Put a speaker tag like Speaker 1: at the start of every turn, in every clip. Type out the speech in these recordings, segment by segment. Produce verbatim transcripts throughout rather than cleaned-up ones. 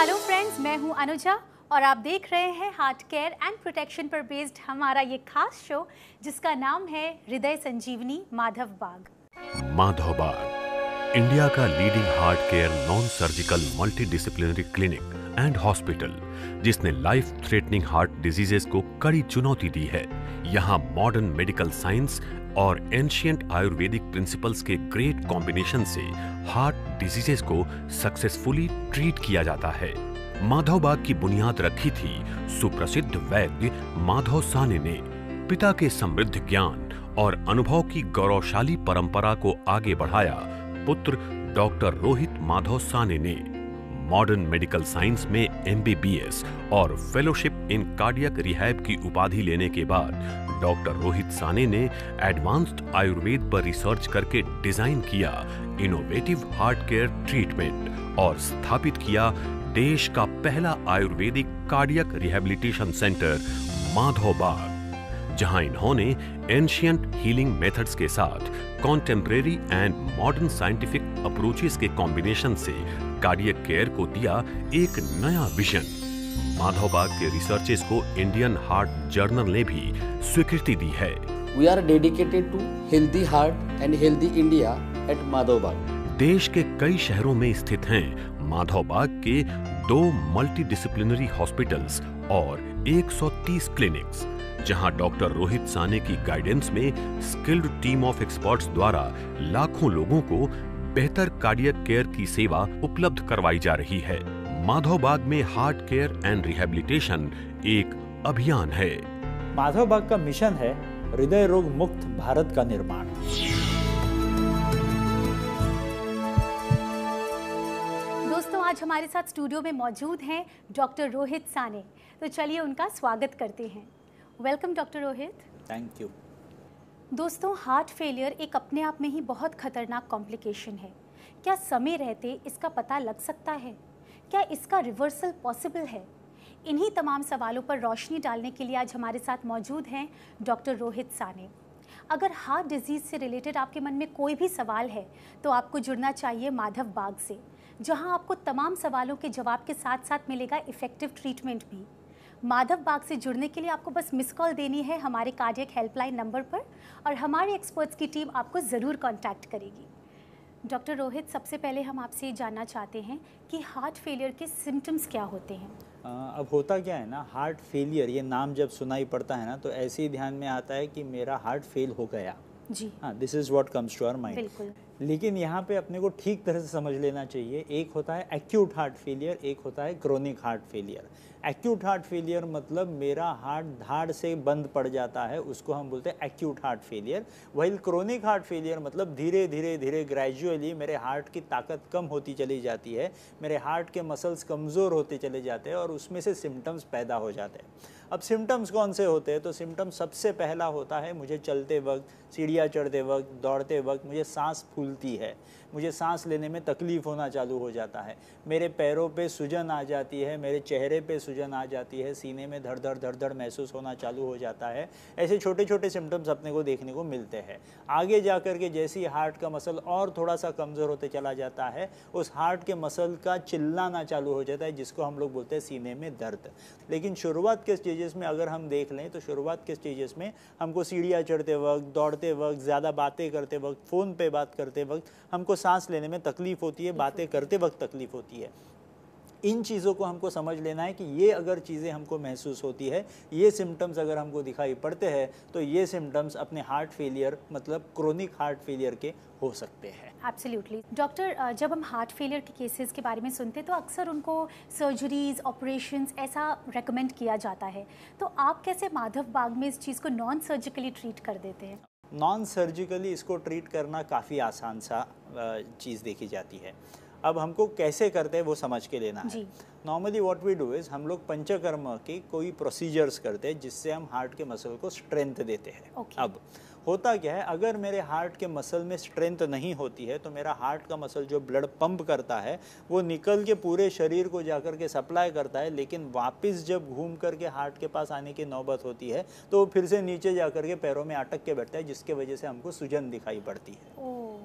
Speaker 1: Hello friends, मैं हूं अनुजा और आप देख रहे हैं हार्ट केयर एंड प्रोटेक्शन पर बेस्ड हमारा ये खास शो जिसका नाम है हृदय संजीवनी माधवबाग।
Speaker 2: माधवबाग इंडिया का leading heart care non surgical multidisciplinary clinic and hospital, जिसने लाइफ थ्रेटनिंग हार्ट डिजीजेस को कड़ी चुनौती दी है। यहाँ मॉडर्न मेडिकल साइंस और एंशिएंट आयुर्वेदिक प्रिंसिपल्स के ग्रेट कॉम्बिनेशन से हार्ट डिजीजेस को सक्सेसफुली ट्रीट किया जाता है। माधवबाग की बुनियाद रखी थी सुप्रसिद्ध वैद्य माधव साने ने। पिता के समृद्ध ज्ञान और अनुभव की गौरवशाली परंपरा को आगे बढ़ाया पुत्र डॉक्टर रोहित माधव साने ने। मॉडर्न मेडिकल साइंस में एम बी बी एस और फेलोशिप इन कार्डियक रिहैब की उपाधि लेने के बाद डॉक्टर रोहित साने ने एडवांस्ड आयुर्वेद पर रिसर्च करके डिजाइन किया इनोवेटिव हार्ट केयर ट्रीटमेंट और स्थापित किया देश का पहला Ayurvedic cardiac rehabilitation centre Madhavbaug, जहां इन्होंने एंशिएंट हीलिंग मेथड्स के साथ contemporary and modern scientific approaches के कॉम्बिनेशन से कार्डियक केयर को दिया एक नया विजन। माधवबाग के रिसर्चेस को इंडियन हार्ट जर्नल ने भी स्वीकृति दी है।
Speaker 3: We are dedicated to healthy heart and healthy India at Madhavbaug.
Speaker 2: देश के कई शहरों में स्थित हैं माधवबाग के दो मल्टीडिसिप्लिनरी हॉस्पिटल्स और एक सौ तीस क्लिनिक्स, जहां डॉक्टर रोहित साने की गाइडेंस में स्किल्ड टीम ऑफ एक्सपर्ट्स द्वारा लाखों लोगों को बेहतर कार्डियक केयर की सेवा उपलब्ध करवाई जा रही है। माधवबाग में हार्ट केयर एंड रिहैबिलिटेशन एक अभियान है।
Speaker 4: माधवबाग का मिशन है हृदय रोग मुक्त भारत का निर्माण।
Speaker 1: दोस्तों, आज हमारे साथ स्टूडियो में मौजूद हैं डॉक्टर रोहित साने, तो चलिए उनका स्वागत करते हैं। Welcome doctor Rohit.
Speaker 4: Thank you.
Speaker 1: दोस्तों, हार्ट फेलियर एक अपने आप में ही बहुत खतरनाक कॉम्प्लिकेशन है। क्या समय रहते इसका पता लग सकता है? क्या इसका रिवर्सल पॉसिबल है? इन्हीं तमाम सवालों पर रोशनी डालने के लिए आज हमारे साथ मौजूद हैं डॉक्टर रोहित साने। अगर हार्ट डिजीज़ से रिलेटेड आपके मन में कोई भी सवाल है तो आपको जुड़ना चाहिए माधवबाग से, जहां आपको तमाम सवालों के जवाब के साथ साथ मिलेगा इफ़ेक्टिव ट्रीटमेंट भी। माधवबाग से जुड़ने के लिए आपको बस मिस कॉल देनी है हमारे कार्डियक हेल्पलाइन नंबर पर और हमारे एक्सपर्ट्स की टीम आपको ज़रूर कांटेक्ट करेगी। डॉक्टर रोहित, सबसे पहले हम आपसे ये जानना चाहते हैं कि हार्ट फेलियर के सिम्टम्स क्या होते हैं?
Speaker 4: आ, अब होता क्या है ना, हार्ट फेलियर ये नाम जब सुनाई पड़ता है ना तो ऐसे ही ध्यान में आता है कि मेरा हार्ट फेल हो गया।
Speaker 1: जी
Speaker 4: हाँ, this is what comes to our mind.
Speaker 1: बिल्कुल।
Speaker 4: लेकिन यहाँ पे अपने को ठीक तरह से समझ लेना चाहिए। एक होता है एक्यूट हार्ट फेलियर, एक होता है chronic heart failure. Acute heart failure मतलब मेरा हार्ट धाड़ से बंद पड़ जाता है, उसको हम बोलते हैं एक्यूट हार्ट फेलियर। वही क्रोनिक हार्ट फेलियर मतलब धीरे धीरे धीरे ग्रेजुअली मेरे हार्ट की ताकत कम होती चली जाती है, मेरे हार्ट के मसल्स कमज़ोर होते चले जाते हैं और उसमें से सिम्टम्स पैदा हो जाते हैं। अब सिम्टम्स कौन से होते हैं? तो सिम्टम्स सबसे पहला होता है मुझे चलते वक्त, सीढ़ियाँ चढ़ते वक्त, दौड़ते वक्त मुझे सांस फूलती है, मुझे सांस लेने में तकलीफ़ होना चालू हो जाता है, मेरे पैरों पे सूजन आ जाती है, मेरे चेहरे पे सूजन आ जाती है, सीने में धड़ धड़ धड़ धड़ महसूस होना चालू हो जाता है। ऐसे छोटे छोटे सिम्टम्स अपने को देखने को मिलते हैं। आगे जा कर के जैसे ही हार्ट का मसल और थोड़ा सा कमज़ोर होते चला जाता है, उस हार्ट के मसल का चिल्लाना चालू हो जाता है, जिसको हम लोग बोलते हैं सीने में दर्द। लेकिन शुरुआत के स्टेजेस में अगर हम देख लें तो शुरुआत के स्टेजेस में हमको सीढ़ियाँ चढ़ते वक्त, दौड़ते वक्त, ज़्यादा बातें करते वक्त, फ़ोन पे बात करते वक्त हमको सांस लेने में तकलीफ़ होती है, बातें करते वक्त तकलीफ़ होती है। इन चीज़ों को हमको समझ लेना है कि ये अगर चीज़ें हमको महसूस होती है, ये सिम्टम्स अगर हमको दिखाई पड़ते हैं तो ये सिम्टम्स अपने हार्ट फेलियर मतलब क्रोनिक हार्ट फेलियर के हो सकते हैं।
Speaker 1: एब्सोल्युटली। डॉक्टर, जब हम हार्ट फेलियर के केसेस के बारे में सुनते हैं तो अक्सर उनको सर्जरीज, ऑपरेशंस ऐसा रेकमेंड किया जाता है, तो आप कैसे माधवबाग में इस चीज़ को नॉन सर्जिकली ट्रीट कर देते हैं?
Speaker 4: नॉन सर्जिकली इसको ट्रीट करना काफ़ी आसान सा चीज़ देखी जाती है। अब हमको कैसे करते हैं वो समझ के लेना है। Normally what we do is हम लोग पंचकर्म के कोई प्रोसीजर्स करते हैं जिससे हम हार्ट के मसल को स्ट्रेंथ देते हैं। okay. अब होता क्या है, अगर मेरे हार्ट के मसल में स्ट्रेंथ नहीं होती है तो मेरा हार्ट का मसल जो ब्लड पंप करता है वो निकल के पूरे शरीर को जाकर के सप्लाई करता है, लेकिन वापस जब घूम करके हार्ट के पास आने की नौबत होती है तो वो फिर से नीचे जाकर के पैरों में अटक के बैठता है, जिसके वजह से हमको सूजन दिखाई पड़ती है।
Speaker 1: oh.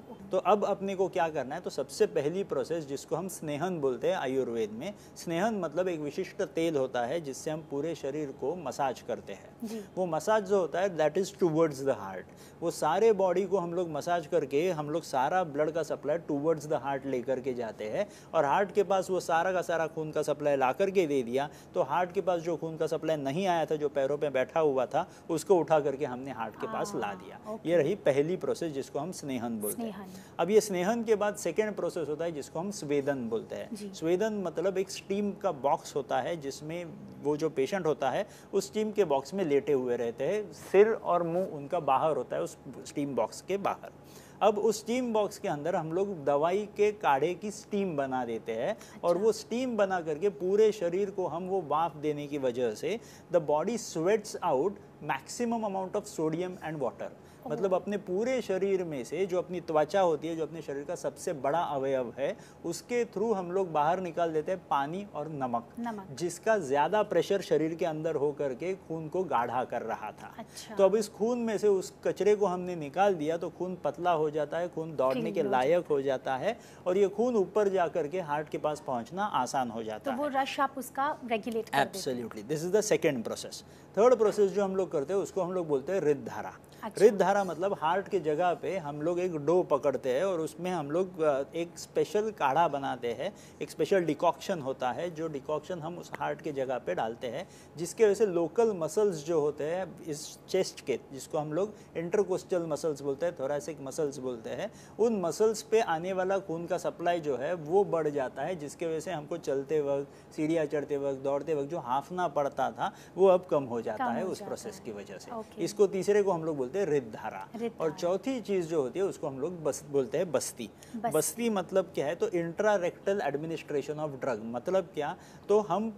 Speaker 4: तो अब अपने को क्या करना है, तो सबसे पहली प्रोसेस जिसको हम स्नेहन बोलते हैं आयुर्वेद में, स्नेहन मतलब एक विशिष्ट तेल होता है जिससे हम पूरे शरीर को मसाज करते हैं। वो मसाज जो होता है that is towards the heart. वो सारे बॉडी को हम लोग मसाज करके हम लोग सारा ब्लड का सप्लाई टूवर्ड्स द हार्ट लेकर के जाते हैं, और हार्ट के पास वो सारा का सारा खून का सप्लाई ला करके दे दिया, तो हार्ट के पास जो खून का सप्लाई नहीं आया था, जो पैरों पे बैठा हुआ था, उसको उठा करके हमने हार्ट के पास ला दिया। ये रही पहली प्रोसेस जिसको हम स्नेहन बोलते हैं। अब ये स्नेहन के बाद सेकेंड प्रोसेस होता है जिसको हम स्वेदन बोलते हैं। स्वेदन मतलब एक स्टीम का बॉक्स होता है जिसमें वो जो पेशेंट होता है उस स्टीम के बॉक्स में लेटे हुए रहते हैं, सिर और मुंह उनका बाहर होता है उस स्टीम बॉक्स के बाहर। अब उस स्टीम बॉक्स के अंदर हम लोग दवाई के काढ़े की स्टीम बना देते हैं। अच्छा। और वो स्टीम बना करके पूरे शरीर को हम वो भाप देने की वजह से the body sweats out maximum amount of sodium and water. मतलब अपने पूरे शरीर में से जो अपनी त्वचा होती है, जो अपने शरीर का सबसे बड़ा अवयव है, उसके थ्रू हम लोग बाहर निकाल देते हैं पानी और नमक, नमक। जिसका ज्यादा प्रेशर शरीर के अंदर हो करके खून को गाढ़ा कर रहा था। अच्छा। तो अब इस खून में से उस कचरे को हमने निकाल दिया तो खून पतला हो जाता है, खून दौड़ने के लायक हो जाता है, और ये खून ऊपर जा करके हार्ट के पास पहुंचना आसान हो जाता है।
Speaker 1: तो वो रश आप उसका रेगुलेट कर देते हैं।
Speaker 4: Absolutely, this is the second process. Third process जो हम लोग करते हैं उसको हम लोग बोलते हैं रिद्ध धारा। अच्छा। रिद्ध धारा मतलब हार्ट के जगह पे हम लोग एक डो पकड़ते हैं और उसमें हम लोग एक स्पेशल काढ़ा बनाते हैं, एक स्पेशल डिकॉक्शन होता है, जो डिकॉक्शन हम उस हार्ट के जगह पे डालते हैं, जिसके वजह से लोकल मसल्स जो होते हैं इस चेस्ट के, जिसको हम लोग इंटरकोस्टल मसल्स बोलते हैं, थोरैसिक मसल्स बोलते हैं, उन मसल्स पे आने वाला खून का सप्लाई जो है वो बढ़ जाता है, जिसके वजह से हमको चलते वक्त, सीढ़ियाँ चढ़ते वक्त, दौड़ते वक्त जो हाफना पड़ता था वो अब कम हो जाता है उस प्रोसेस की वजह से। इसको तीसरे को हम लोग बोलते हैं रिद्ध धारा। और चौथी चीज जो होती है उसको हम लोग बस बोलते हैं बस्ती। बस्ती, बस्ती मतलब क्या है, तो intra rectal administration of drug. मतलब क्या, तो हम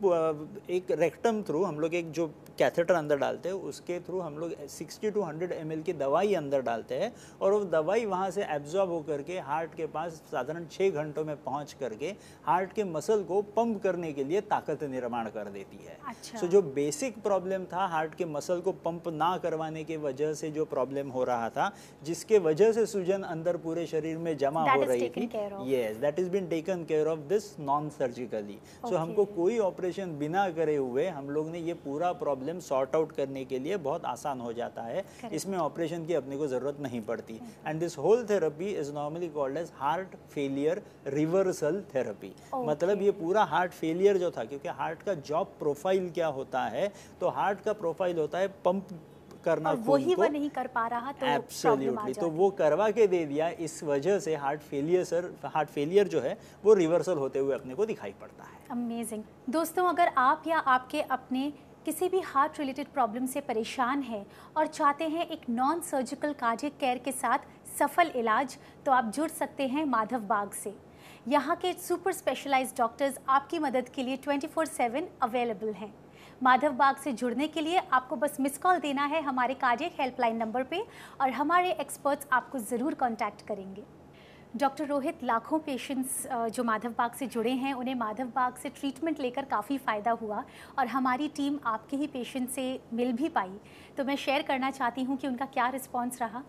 Speaker 4: एक रेक्टम थ्रू हम लोग एक जो कैथेटर अंदर डालते हैं उसके थ्रू हम लोग sixty to hundred M L की दवाई अंदर डालते हैं, और वो दवाई वहाँ से एब्जॉर्ब होकर के हार्ट के पास साधारण छः घंटों में पहुँच करके हार्ट के मसल को पंप करने के लिए ताकत निर्माण कर देती है। अच्छा। सो जो बेसिक प्रॉब्लम था हार्ट के मसल को पंप ना करवाने के वजह से जो प्रॉब्लम हो रहा था, जिसके वजह से सूजन अंदर पूरे शरीर में जमा हो रही थी, yes that is been taken care of this non surgically. So हमको कोई ऑपरेशन बिना करे हुए हम लोग ने ये पूरा प्रॉब्लम सॉर्ट आउट करने के लिए बहुत आसान हो जाता है। इसमें ऑपरेशन की अपने को जरूरत नहीं पड़ती। And this whole therapy is normally called as heart failure reversal therapy. मतलब ये पूरा हार्ट फेलियर जो था, क्योंकि हार्ट का जॉब प्रोफाइल क्या होता है, तो हार्ट का प्रोफाइल होता है पंप करना,
Speaker 1: वही वो नहीं कर पा रहा तो
Speaker 4: एब्सोल्युटली, तो वो करवा के दे दिया। इस वजह से heart failure sir heart failure जो है वो रिवर्सल होते हुए अपने को दिखाई पड़ता है।
Speaker 1: अमेजिंग। दोस्तों, अगर आप या आपके अपने किसी भी हार्ट रिलेटेड प्रॉब्लम से परेशान हैं और चाहते हैं एक नॉन सर्जिकल कार्डियक केयर के साथ सफल इलाज, तो आप जुड़ सकते हैं माधवबाग से। यहाँ के सुपर स्पेशलाइज्ड डॉक्टर्स आपकी मदद के लिए ट्वेंटी फोर सेवन अवेलेबल हैं। माधवबाग से जुड़ने के लिए आपको बस मिस कॉल देना है हमारे कार्डियक हेल्पलाइन नंबर पे, और हमारे एक्सपर्ट्स आपको ज़रूर कांटेक्ट करेंगे। डॉक्टर रोहित, लाखों पेशेंट्स जो माधवबाग से जुड़े हैं उन्हें माधवबाग से ट्रीटमेंट लेकर काफ़ी फ़ायदा हुआ, और हमारी टीम आपके ही पेशेंट से मिल भी पाई। तो मैं शेयर करना चाहती हूँ कि उनका क्या रिस्पॉन्स रहा।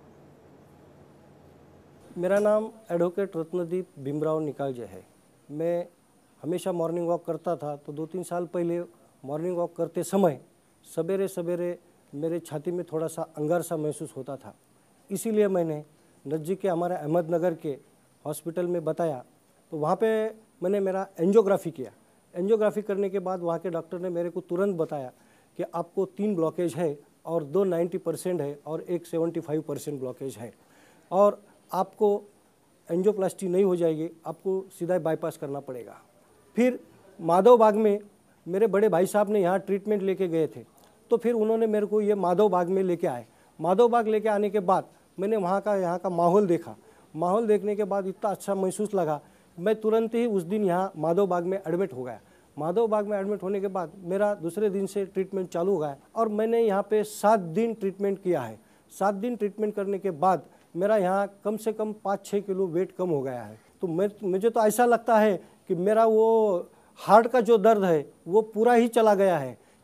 Speaker 5: मेरा नाम एडवोकेट रत्नदीप भीमराव निकालजे है। मैं हमेशा मॉर्निंग वॉक करता था, तो दो तीन साल पहले मॉर्निंग वॉक करते समय सवेरे सवेरे मेरे छाती में थोड़ा सा अंगार सा महसूस होता था। इसीलिए मैंने नज़दीक के हमारे अहमदनगर के हॉस्पिटल में बताया, तो वहाँ पे मैंने मेरा एंजियोग्राफी किया। एंजियोग्राफी करने के बाद वहाँ के डॉक्टर ने मेरे को तुरंत बताया कि आपको तीन ब्लॉकेज है, और दो नाइन्टी परसेंट है और एक सेवेंटी फाइव परसेंट ब्लॉकेज है, और आपको एंजियोप्लास्टी नहीं हो जाएगी, आपको सीधा बाईपास करना पड़ेगा। फिर माधवबाग में मेरे बड़े भाई साहब ने यहाँ ट्रीटमेंट लेके गए थे, तो फिर उन्होंने मेरे को ये माधवबाग में लेके आए। माधवबाग लेके आने के बाद मैंने वहाँ का यहाँ का माहौल देखा। माहौल देखने के बाद इतना अच्छा महसूस लगा, मैं तुरंत ही उस दिन यहाँ माधवबाग में एडमिट हो गया। माधवबाग में एडमिट होने के बाद मेरा दूसरे दिन से ट्रीटमेंट चालू हो गया, और मैंने यहाँ पे सात दिन ट्रीटमेंट किया है। सात दिन ट्रीटमेंट करने के बाद मेरा यहाँ कम से कम पाँच छः किलो वेट कम हो गया है। तो मैं मुझे तो ऐसा लगता है कि मेरा वो हार्ट का जो दर्द है वो पूरा ही चला गया है।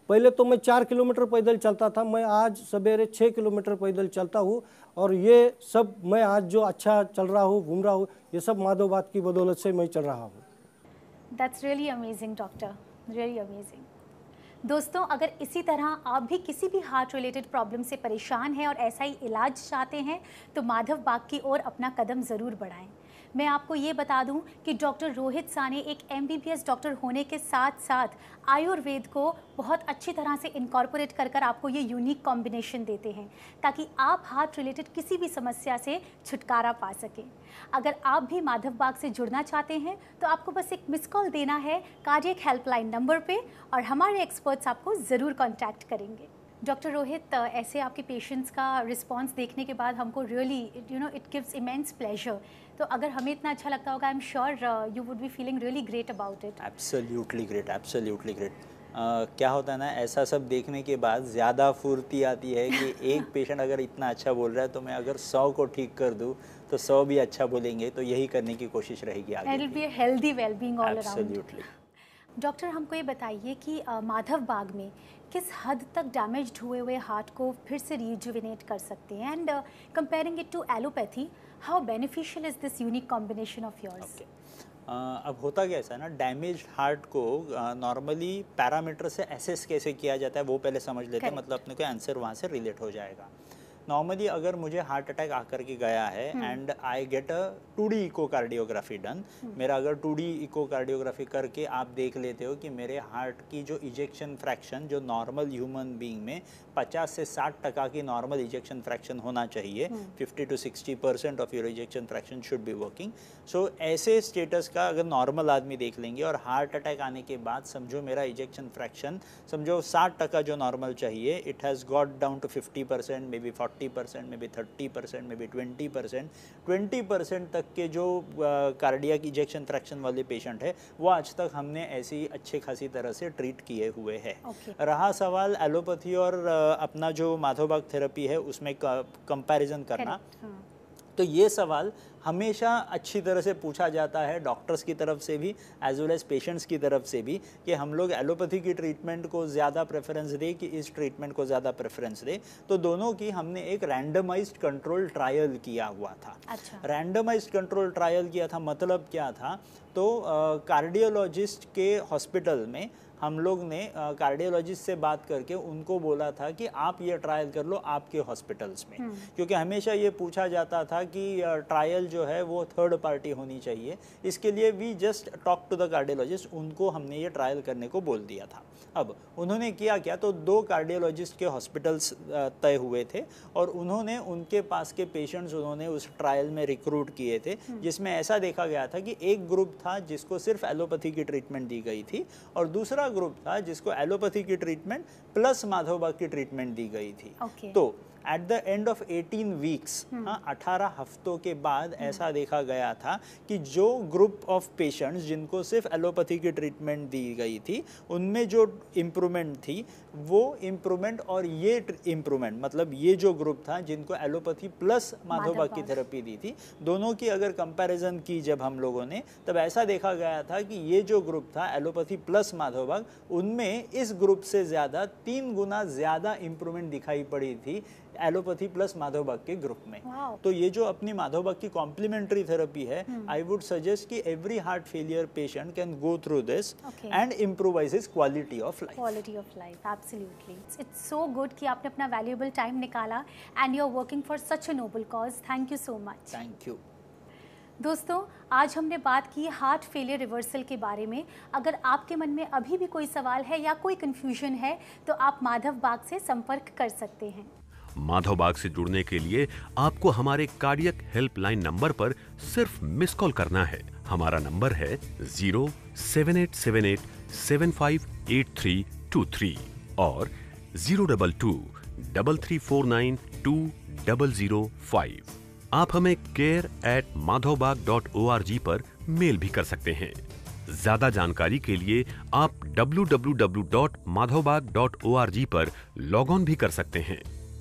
Speaker 5: पहले तो मैं चार किलोमीटर पैदल चलता था, मैं आज सवेरे छः किलोमीटर पैदल चलता हूँ। और ये सब मैं आज जो अच्छा चल रहा हूँ, घूम रहा हूँ, ये सब माधवबाग की बदौलत से मैं चल रहा हूँ।
Speaker 1: That's really amazing doctor, really amazing. दोस्तों, अगर इसी तरह आप भी किसी भी हार्ट रिलेटेड प्रॉब्लम से परेशान हैं और ऐसा ही इलाज चाहते हैं तो माधवबाग की ओर अपना कदम ज़रूर बढ़ाएं। मैं आपको ये बता दूं कि डॉक्टर रोहित साने एक M B B S doctor होने के साथ साथ आयुर्वेद को बहुत अच्छी तरह से इनकॉर्पोरेट कर कर आपको ये यूनिक कॉम्बिनेशन देते हैं ताकि आप हार्ट रिलेटेड किसी भी समस्या से छुटकारा पा सकें। अगर आप भी माधवबाग से जुड़ना चाहते हैं तो आपको बस एक मिस कॉल देना है कार्डियक हेल्पलाइन नंबर पे और हमारे एक्सपर्ट्स आपको ज़रूर कॉन्टैक्ट करेंगे। डॉक्टर रोहित, ऐसे आपके पेशेंट्स का रिस्पांस देखने के बाद हमको really you know it gives immense pleasure. तो अगर हमें इतना अच्छा लगता होगा, I am sure you would be feeling really great about it.
Speaker 4: Absolutely great, absolutely great. क्या होता है ना, ऐसा सब देखने के बाद ज़्यादा फुर्ती आती है कि एक पेशेंट अगर इतना अच्छा बोल रहा है तो मैं अगर सौ को ठीक कर दूँ तो सौ भी अच्छा बोलेंगे, तो यही करने की कोशिश रहेगी आगे।
Speaker 1: It will be a healthy wellbeing all around.
Speaker 4: Absolutely.
Speaker 1: Doctor, हमको ये बताइए कि uh, माधवबाग में किस हद तक डैमेज्ड हुए हुए हार्ट को फिर से रिजुविनेट कर सकते हैं, and comparing it to allopathy, how beneficial is this unique combination of yours?
Speaker 4: Okay, अब होता क्या ऐसा है ना, डैमेज हार्ट को नॉर्मली uh, पैरामीटर से एसेस कैसे किया जाता है वो पहले समझ लेते हैं, मतलब अपने को आंसर वहाँ से रिलेट हो जाएगा। नॉर्मली अगर मुझे हार्ट अटैक आकर के गया है and I get a two D echocardiography done, मेरा अगर टू डी इकोकार्डियोग्राफी करके आप देख लेते हो कि मेरे हार्ट की जो इजेक्शन फ्रैक्शन जो नॉर्मल ह्यूमन बीइंग में पचास से साठ टका की नॉर्मल इजेक्शन फ्रैक्शन होना चाहिए, fifty to sixty percent of your ejection fraction should be working. So ऐसे स्टेटस का अगर नॉर्मल आदमी देख लेंगे और हार्ट अटैक आने के बाद समझो मेरा इजेक्शन फ्रैक्शन समझो साठ टका जो नॉर्मल चाहिए, it has got down to fifty percent, maybe forty percent, maybe thirty percent, maybe twenty percent, twenty percent तक के जो कार्डियक इजेक्शन फ्रैक्शन वाले पेशेंट है वो आज तक हमने ऐसी अच्छे खासी तरह से ट्रीट किए हुए हैं।
Speaker 1: okay.
Speaker 4: रहा सवाल एलोपैथी और uh, अपना जो माधवबाग थेरेपी है उसमें कंपैरिजन करना, हाँ. तो ये सवाल हमेशा अच्छी तरह से पूछा जाता है डॉक्टर्स की तरफ से भी एज वेल एज पेशेंट्स की तरफ से भी कि हम लोग एलोपैथी की ट्रीटमेंट को ज़्यादा प्रेफरेंस दें कि इस ट्रीटमेंट को ज़्यादा प्रेफरेंस दें। तो दोनों की हमने एक रैंडमाइज्ड कंट्रोल ट्रायल किया हुआ था।
Speaker 1: अच्छा।
Speaker 4: रैंडमाइज्ड कंट्रोल ट्रायल किया था, मतलब क्या था, तो कार्डियोलॉजिस्ट uh, के हॉस्पिटल में हम लोग ने कार्डियोलॉजिस्ट से बात करके उनको बोला था कि आप ये ट्रायल कर लो आपके हॉस्पिटल्स में, क्योंकि हमेशा ये पूछा जाता था कि ट्रायल जो है वो थर्ड पार्टी होनी चाहिए। इसके लिए we just talk to the cardiologist, उनको हमने ये ट्रायल करने को बोल दिया था। अब उन्होंने किया क्या, तो दो कार्डियोलॉजिस्ट के हॉस्पिटल्स तय हुए थे और उन्होंने उनके पास के पेशेंट्स उन्होंने उस ट्रायल में रिक्रूट किए थे, जिसमें ऐसा देखा गया था कि एक ग्रुप था जिसको सिर्फ एलोपैथी की ट्रीटमेंट दी गई थी और दूसरा ग्रुप था जिसको एलोपैथी की ट्रीटमेंट प्लस माधवबाग की ट्रीटमेंट दी गई थी।
Speaker 1: okay.
Speaker 4: तो at the end of eighteen weeks, हाँ, अठारह हफ्तों के बाद ऐसा देखा गया था कि जो ग्रुप ऑफ पेशेंट्स जिनको सिर्फ एलोपैथी की ट्रीटमेंट दी गई थी उनमें जो इम्प्रूवमेंट थी वो इम्प्रूवमेंट और ये इम्प्रूवमेंट, मतलब ये जो ग्रुप था जिनको एलोपैथी प्लस माधवबाग की थेरेपी दी थी, दोनों की अगर कंपैरिजन की जब हम लोगों ने, तब ऐसा देखा गया था कि ये जो ग्रुप था एलोपैथी प्लस माधवबाग, उनमें इस ग्रुप से ज़्यादा तीन गुना ज़्यादा इम्प्रूवमेंट दिखाई पड़ी थी एलोपैथी प्लस माधवबाग के ग्रुप में।
Speaker 1: wow.
Speaker 4: तो ये जो अपनी माधवबाग की कॉम्प्लीमेंट्री थेरेपी है, आई वुड सजेस्ट कि every heart failure patient can go through this and improvise his quality of life.
Speaker 1: Quality of life, absolutely. It's so good कि आपने अपना वैल्यूएबल टाइम निकाला and you are working for such a noble cause. Thank you so much.
Speaker 4: Thank you.
Speaker 1: दोस्तों, आज हमने बात की heart failure reversal के बारे में। अगर आपके मन में अभी भी कोई सवाल है या कोई कंफ्यूजन है तो आप माधवबाग से संपर्क कर सकते हैं।
Speaker 2: माधवबाग से जुड़ने के लिए आपको हमारे कार्डियक हेल्पलाइन नंबर पर सिर्फ मिस कॉल करना है। हमारा नंबर है zero seven eight seven eight seven five eight three two three और zero double two double three four nine two double zero five. आप हमें care at Madhavbaug dot O R G पर mail भी कर सकते हैं। ज्यादा जानकारी के लिए आप W W W dot Madhavbaug dot O R G पर लॉग ऑन भी कर सकते हैं।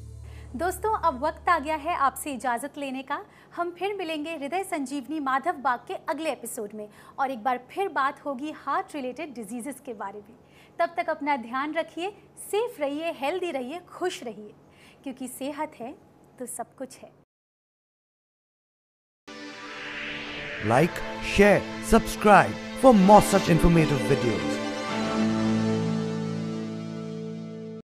Speaker 1: दोस्तों अब वक्त आ गया है आपसे इजाज़त लेने का। हम फिर मिलेंगे हृदय संजीवनी माधव बाग के अगले एपिसोड में और एक बार फिर बात होगी हार्ट रिलेटेड डिजीज़ेस के बारे में। तब तक अपना ध्यान रखिए, सेफ रहिए, हेल्दी रहिए, खुश रहिए, क्योंकि सेहत है तो सब कुछ है।
Speaker 6: Like, share, subscribe for more such informative videos.